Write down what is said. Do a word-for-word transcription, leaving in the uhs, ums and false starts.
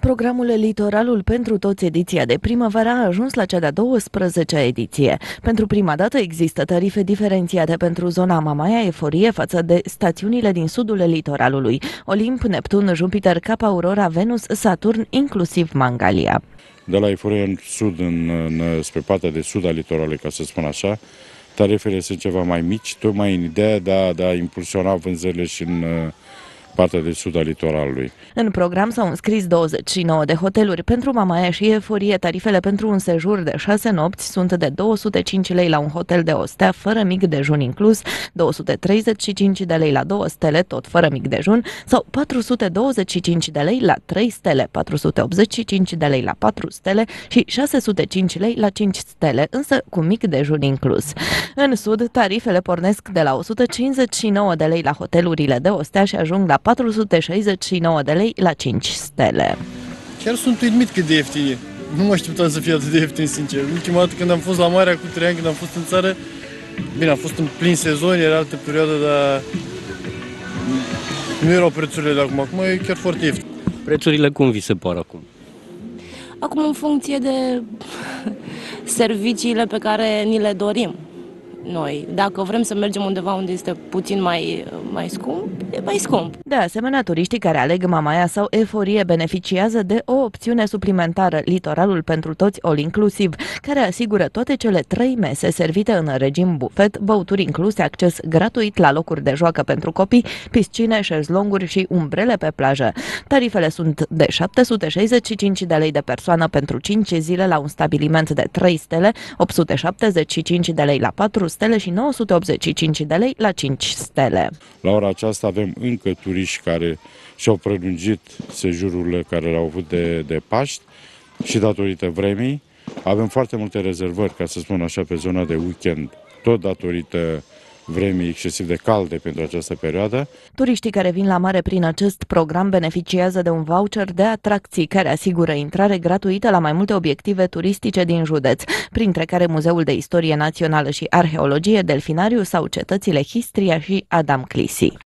Programul Litoralul pentru toți, ediția de primăvară, a ajuns la cea de-a douăsprezecea ediție. Pentru prima dată există tarife diferențiate pentru zona Mamaia, Eforie față de stațiunile din sudul litoralului: Olimp, Neptun, Jupiter, Cap Aurora, Venus, Saturn, inclusiv Mangalia. De la Eforie în sud, în, în, spre partea de sud a litoralului, ca să spun așa, tarifele sunt ceva mai mici, tocmai în ideea de a, de a impulsiona vânzările și în partea de sud a litoralului. În program s-au înscris douăzeci și nouă de hoteluri. Pentru Mamaia și Eforie, tarifele pentru un sejur de șase nopți sunt de două sute cinci lei la un hotel de o stea, fără mic dejun inclus, două sute treizeci și cinci de lei la două stele, tot fără mic dejun, sau patru sute douăzeci și cinci de lei la trei stele, patru sute optzeci și cinci de lei la patru stele și șase sute cinci lei la cinci stele, însă cu mic dejun inclus. În sud, tarifele pornesc de la o sută cincizeci și nouă de lei la hotelurile de o stea și ajung la patru sute șaizeci și nouă de lei la cinci stele. Chiar sunt uimit cât de ieftine. Nu mă așteptam să fie atât de ieftin, sincer. Ultima dată când am fost la mare, cu trei ani, când am fost în țară, bine, am fost în plin sezon, era altă perioadă, dar nu erau prețurile de acum. Acum e chiar foarte ieftin. Prețurile cum vi se par acum? Acum, în funcție de serviciile pe care ni le dorim noi. Dacă vrem să mergem undeva unde este puțin mai, mai scump, e mai scump. De asemenea, turiștii care aleg Mamaia sau Eforie beneficiază de o opțiune suplimentară, Litoralul pentru toți all inclusiv, care asigură toate cele trei mese servite în regim bufet, băuturi incluse, acces gratuit la locuri de joacă pentru copii, piscine, șezlonguri și umbrele pe plajă. Tarifele sunt de șapte sute șaizeci și cinci de lei de persoană pentru cinci zile la un stabiliment de trei stele, opt sute șaptezeci și cinci de lei la patru stele și nouă sute optzeci și cinci de lei la cinci stele. La ora aceasta avem încă turiști care și-au prelungit sejururile care le-au avut de, de Paști și datorită vremii. Avem foarte multe rezervări, ca să spun așa, pe zona de weekend, tot datorită vremii excesiv de calde pentru această perioadă. Turiștii care vin la mare prin acest program beneficiază de un voucher de atracții care asigură intrare gratuită la mai multe obiective turistice din județ, printre care Muzeul de Istorie Națională și Arheologie, Delfinariu sau cetățile Histria și Adam Clisi.